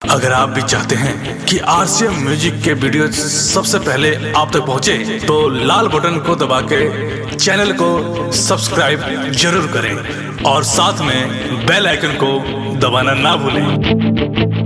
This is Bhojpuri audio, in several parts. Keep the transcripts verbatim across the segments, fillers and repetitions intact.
अगर आप भी चाहते हैं कि आरसीएम म्यूजिक के वीडियो सबसे पहले आप तक पहुंचे, तो लाल बटन को दबा के चैनल को सब्सक्राइब जरूर करें और साथ में बेल आइकन को दबाना ना भूलें।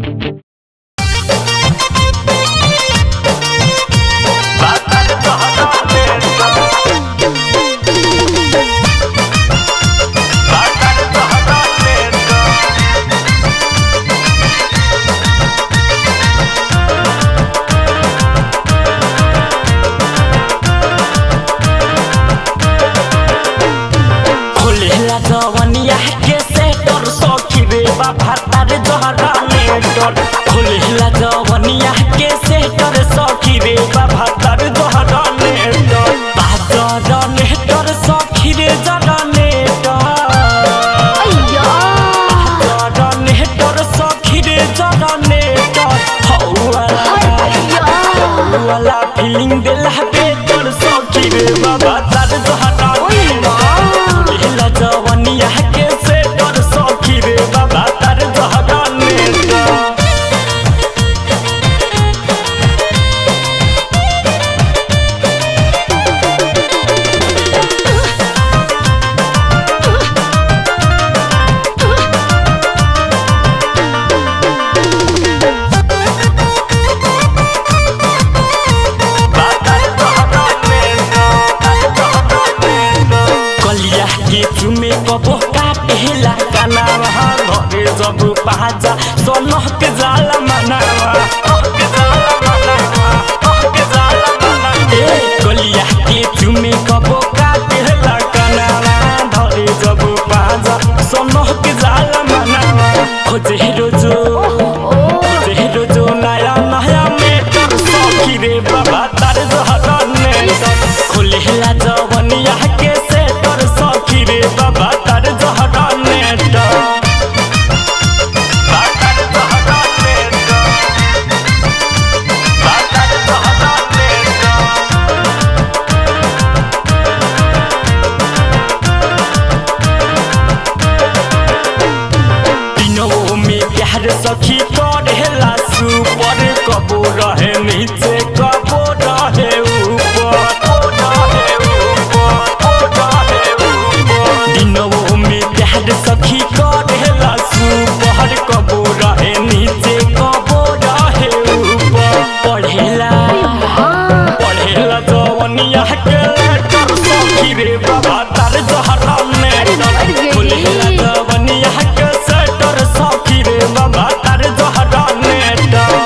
जवनिया के सेटर सखी रे बाभातार जहरा नेटर खुलेला जवनिया के सेटर सखी रे बाभातार जहरा नेटर बाजार नेटर सखी रे जहरा नेटर अय्या बाजार नेटर सखी रे जहरा नेटर हौला वाला फीलिंग दिल है बेटर सखी रे बाभातार जहरा जवनिया के सेटर सखी रे बाभातार जहरा नेटर चुमे कबो काटेला कनावा घरे जब पाजा सोनक जाला मनावा के जाला मनावा के जाला मनावा ए गलिया के चुमे कबो काटेला कनावा घरे जब पाजा सोनक जाला मनावा खोजे रोजो खोजे रोजो नया नया मेटर सखी रे बाभातार जहरा नेटर खुलेला जवनिया के सेटर सखी रे बाभातार जहरा नेटर बाभातार जहरा नेटर बाभातार जहरा नेटर दिनों में प्यार सखी करेला सुपर कबो रहे नीचे कबो रहे ऊपर सखी करेला सुपर कबो रहे नीचे कबो रहे ऊपर पढ़ेला पढ़ेला जवनिया के लेटर सखी रे बाभातार जहरा नेटर खुलेला जवनिया के सेटर सखी रे बाभातार जहरा नेटर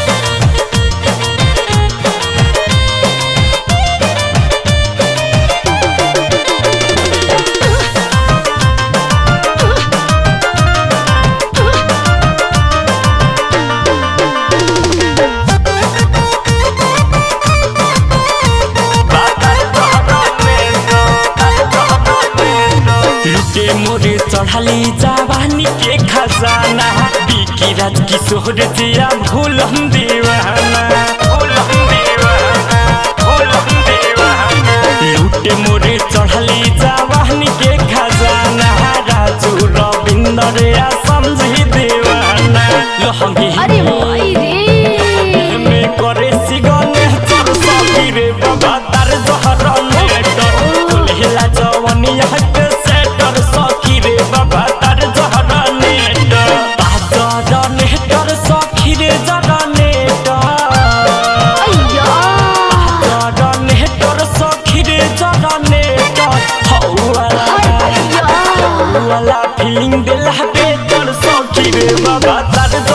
लुटे मोरे चढ़ाली जवानी के खजाना बिकी राज किशोर जिया भूलम दीवाना भूलम दीवाना भूलम दीवाना लुटे मोरे चढ़ाली जवानी के खजाना राजू रविंदर या समझी दीवाना लहंगी अरे भाई रे में करे सिगने चर सखी रे बाभातार जहरा नेटर खुलेला जवनिया के सेटर सखी रे बाभातार जहरा नेटर बाजार नेटर सखी रे जहरा नेटर अय्या बाजार नेटर सखी रे जहरा नेटर हौला वाला फीलिंग दिल है बेटर सखी रे बाभातार